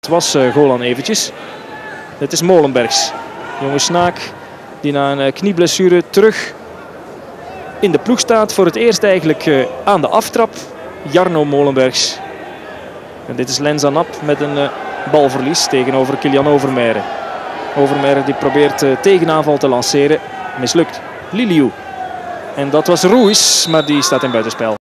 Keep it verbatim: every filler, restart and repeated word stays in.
Het was uh, Golan eventjes. Het is Molenbergs. Jonge Snaak die na een uh, knieblessure terug in de ploeg staat. Voor het eerst eigenlijk uh, aan de aftrap. Jarno Molenbergs. En dit is Lenza Nap met een uh, balverlies tegenover Kilian Overmeijer. Overmeijer die probeert uh, tegenaanval te lanceren. Mislukt. Liliou. En dat was Ruiz, maar die staat in buitenspel.